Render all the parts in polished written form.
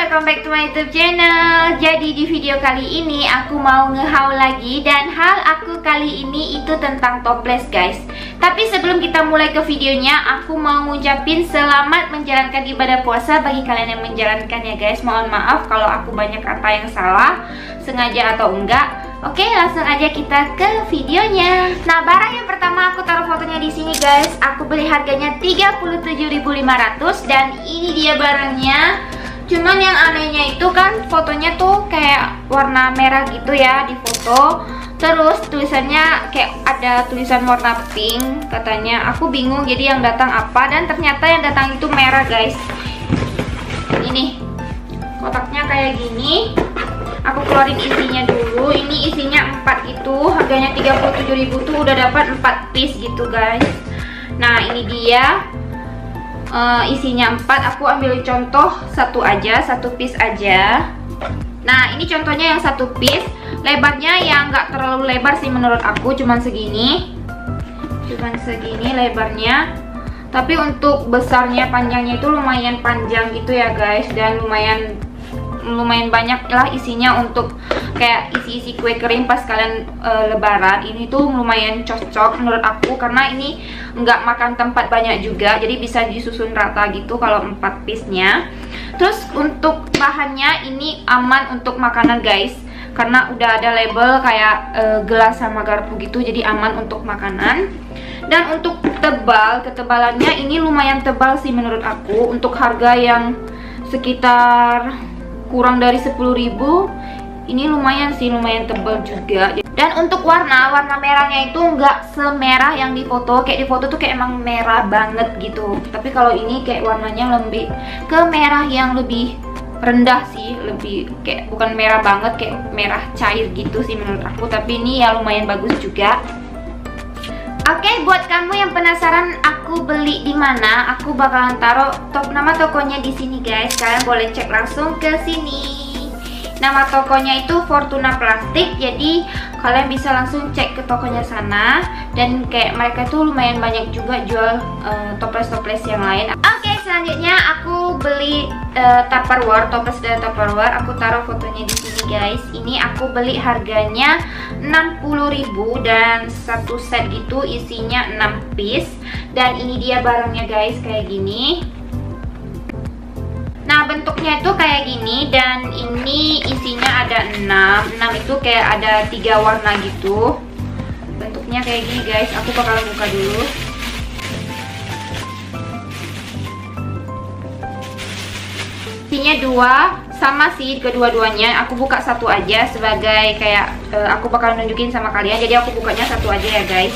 welcome back to my YouTube channel. Jadi di video kali ini aku mau nge-haul lagi. Dan hal aku kali ini itu tentang toples guys. Tapi sebelum kita mulai ke videonya, aku mau ngucapin selamat menjalankan ibadah puasa bagi kalian yang menjalankan ya guys. Mohon maaf kalau aku banyak kata yang salah, sengaja atau enggak. Oke, langsung aja kita ke videonya. Nah, barang yang pertama aku taruh fotonya di sini guys. Aku beli harganya 37.500 dan ini dia barangnya. Cuman yang anehnya itu kan fotonya tuh kayak warna merah gitu ya di foto. Terus tulisannya kayak ada tulisan warna pink katanya. Aku bingung jadi yang datang apa, dan ternyata yang datang itu merah guys. Ini kotaknya kayak gini. Aku keluarin isinya dulu. Ini isinya 4 itu. Harganya 37.000 tuh udah dapat 4 piece gitu guys. Nah, ini dia. Isinya 4. Aku ambil contoh satu aja, satu piece aja. Nah, ini contohnya yang satu piece. Lebarnya yang nggak terlalu lebar sih menurut aku, cuman segini. Cuman segini lebarnya. Tapi untuk besarnya, panjangnya itu lumayan panjang gitu ya guys. Dan lumayan banyak lah isinya untuk kayak isi-isi kue kering pas kalian lebaran. Ini tuh lumayan cocok menurut aku karena ini nggak makan tempat banyak juga, jadi bisa disusun rata gitu kalau 4 piece-nya. Terus untuk bahannya ini aman untuk makanan guys, karena udah ada label kayak gelas sama garpu gitu, jadi aman untuk makanan. Dan untuk ketebalannya ini lumayan tebal sih menurut aku. Untuk harga yang sekitar kurang dari 10.000, ini lumayan sih, lumayan tebal juga. Dan untuk warna merahnya itu nggak semerah yang di foto. Kayak di foto tuh kayak emang merah banget gitu. Tapi kalau ini kayak warnanya lebih ke merah yang lebih rendah sih, lebih kayak bukan merah banget, kayak merah cair gitu sih menurut aku. Tapi ini ya lumayan bagus juga. Oke, buat kamu yang penasaran aku beli di mana, aku bakalan taruh nama tokonya di sini guys. Kalian boleh cek langsung ke sini. Nama tokonya itu Fortuna Plastik. Jadi kalian bisa langsung cek ke tokonya sana. Dan kayak mereka tuh lumayan banyak juga jual toples-toples yang lain. Oke, selanjutnya aku beli Tupperware, toples dari Tupperware. Aku taruh fotonya di sini guys. Ini aku beli harganya 60.000 dan satu set gitu isinya 6 piece. Dan ini dia barangnya guys, kayak gini. Nah, bentuknya itu kayak gini, dan ini isinya ada 6 itu kayak ada 3 warna gitu. Bentuknya kayak gini guys. Aku bakal buka dulu. Isinya 2, sama sih kedua-duanya. Aku buka satu aja sebagai kayak aku bakal nunjukin sama kalian. Jadi aku bukanya satu aja ya guys.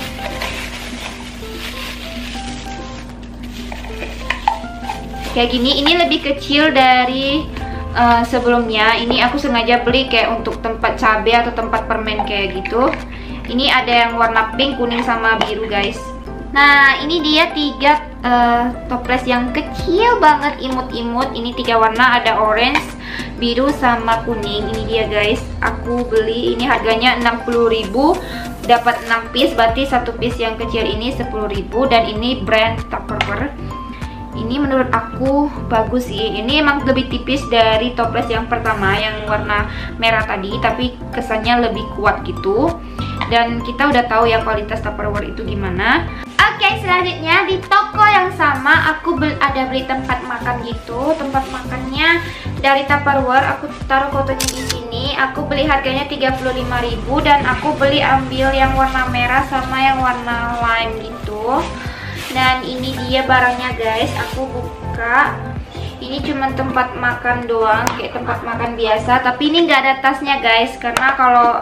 Kayak gini. Ini lebih kecil dari sebelumnya. Ini aku sengaja beli kayak untuk tempat cabai atau tempat permen kayak gitu. Ini ada yang warna pink, kuning, sama biru guys. Nah, ini dia 3 toples yang kecil banget, imut-imut. Ini 3 warna, ada orange, biru, sama kuning. Ini dia guys. Aku beli ini harganya 60.000. Dapat 6 piece, berarti satu piece yang kecil ini 10.000. Dan ini brand Tupperware. Ini menurut aku bagus sih. Ini emang lebih tipis dari toples yang pertama yang warna merah tadi, tapi kesannya lebih kuat gitu. Dan kita udah tahu ya kualitas Tupperware itu gimana. Oke, selanjutnya di toko yang sama aku ada beli tempat makan gitu. Tempat makannya dari Tupperware. Aku taruh fotonya di sini. Aku beli harganya 35.000 dan aku ambil yang warna merah sama yang warna lime gitu. Dan ini dia barangnya guys. Aku buka. Ini cuma tempat makan doang, kayak tempat makan biasa. Tapi ini nggak ada tasnya guys, karena kalau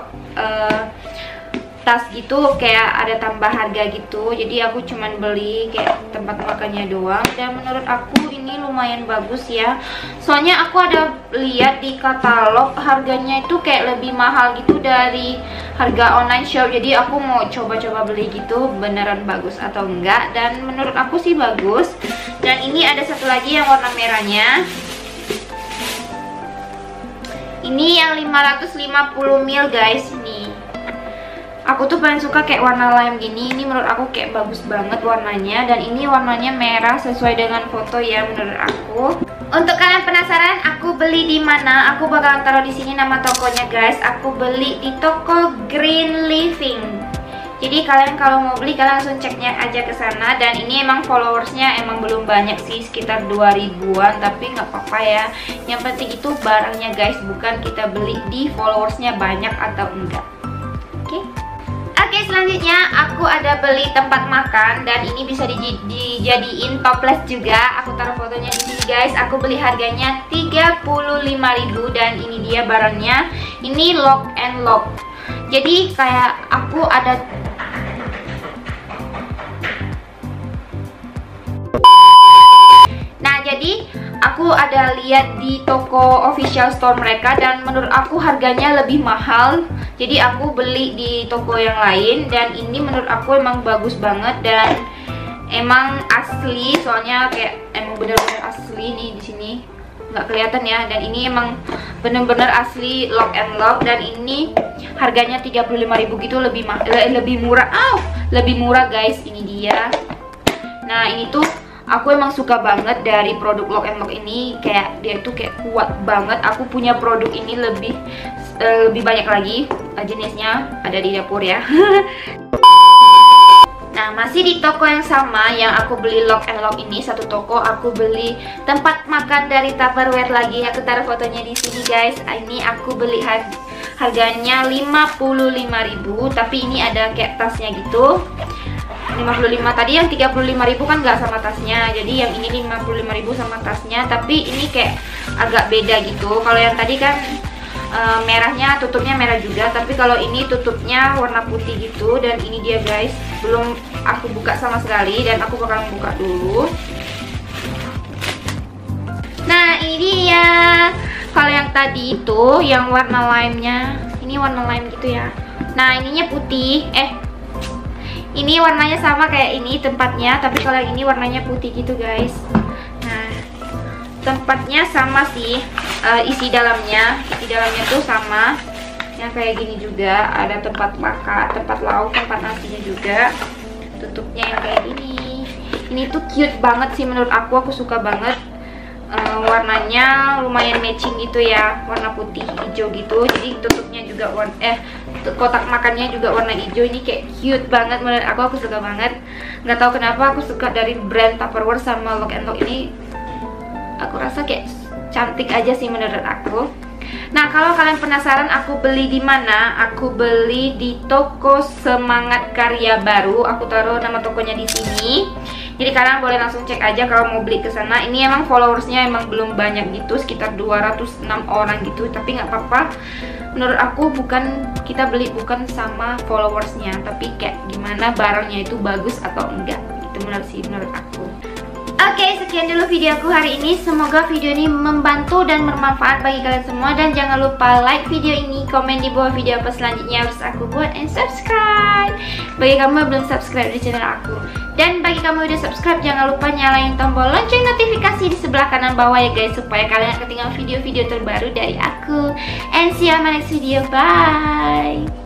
tas gitu kayak ada tambah harga gitu. Jadi aku cuman beli kayak tempat makannya doang. Dan menurut aku ini lumayan bagus ya. Soalnya aku ada lihat di katalog harganya itu kayak lebih mahal gitu dari harga online shop. Jadi aku mau coba-coba beli gitu, beneran bagus atau enggak. Dan menurut aku sih bagus. Dan ini ada satu lagi yang warna merahnya. Ini yang 550 ml guys. Ini aku tuh paling suka kayak warna lime gini. Ini menurut aku kayak bagus banget warnanya. Dan ini warnanya merah sesuai dengan foto ya menurut aku. Untuk kalian penasaran aku beli di mana, aku bakalan taruh di sini nama tokonya guys. Aku beli di toko Green Living. Jadi kalian kalau mau beli kalian langsung ceknya aja ke sana. Dan ini emang followersnya emang belum banyak sih, sekitar 2000-an, tapi nggak apa-apa ya. Yang penting itu barangnya guys, bukan kita beli di followersnya banyak atau enggak. Oke? Oke, selanjutnya aku ada beli tempat makan dan ini bisa dijadiin toples juga. Aku taruh fotonya di sini guys. Aku beli harganya 35.000 dan ini dia barangnya. Ini lock and lock. Jadi kayak aku ada jadi aku ada lihat di toko official store mereka dan menurut aku harganya lebih mahal. Jadi aku beli di toko yang lain dan ini menurut aku emang bagus banget dan emang asli, soalnya kayak emang bener-bener asli nih di sini. Nggak kelihatan ya, dan ini emang bener-bener asli lock and lock dan ini harganya 35.000 gitu, lebih murah. Lebih murah guys, ini dia. Nah, ini tuh aku emang suka banget dari produk lock and lock ini, kayak dia tuh kayak kuat banget. Aku punya produk ini lebih banyak lagi jenisnya, ada di dapur ya. Nah, masih di toko yang sama yang aku beli lock and lock ini, satu toko aku beli tempat makan dari Tupperware lagi. Aku taruh fotonya di sini guys. Ini aku beli harganya 55.000, tapi ini ada kayak tasnya gitu. 55 tadi yang 35.000 kan nggak sama tasnya, jadi yang ini 55.000 sama tasnya, tapi ini kayak agak beda gitu. Kalau yang tadi kan merahnya, tutupnya merah juga, tapi kalau ini tutupnya warna putih gitu. Dan ini dia guys, belum aku buka sama sekali dan aku bakalan buka dulu. Nah, ini dia. Kalau yang tadi itu yang warna lime-nya, ini warna lime gitu ya. Nah, ininya putih, ini warnanya sama kayak ini tempatnya, tapi kalau yang ini warnanya putih gitu guys. Nah, tempatnya sama sih, isi dalamnya tuh sama, yang kayak gini juga. Ada tempat makan, tempat lauk, tempat nasinya juga. Tutupnya yang kayak gini. Ini tuh cute banget sih menurut aku suka banget. Warnanya lumayan matching gitu ya, warna putih hijau gitu. Jadi tutupnya juga kotak makannya juga warna hijau. Ini kayak cute banget menurut aku suka banget. Nggak tahu kenapa aku suka dari brand Tupperware sama lock and lock ini. Aku rasa kayak cantik aja sih menurut aku. Nah, kalau kalian penasaran aku beli di mana, aku beli di toko Semangat Karya Baru. Aku taruh nama tokonya di sini. Jadi kalian boleh langsung cek aja kalau mau beli ke sana. Ini emang followersnya emang belum banyak gitu, sekitar 206 orang gitu. Tapi nggak apa-apa. Menurut aku kita beli bukan sama followersnya, tapi kayak gimana barangnya itu bagus atau enggak. Itu menurut aku. Oke, sekian dulu video aku hari ini. Semoga video ini membantu dan bermanfaat bagi kalian semua. Dan jangan lupa like video ini, komen di bawah video apa selanjutnya harus aku buat, and subscribe bagi kamu yang belum subscribe di channel aku. Dan bagi kamu yang udah subscribe, jangan lupa nyalain tombol lonceng notifikasi di sebelah kanan bawah ya guys, supaya kalian gak ketinggalan video-video terbaru dari aku. And see you on my next video, bye.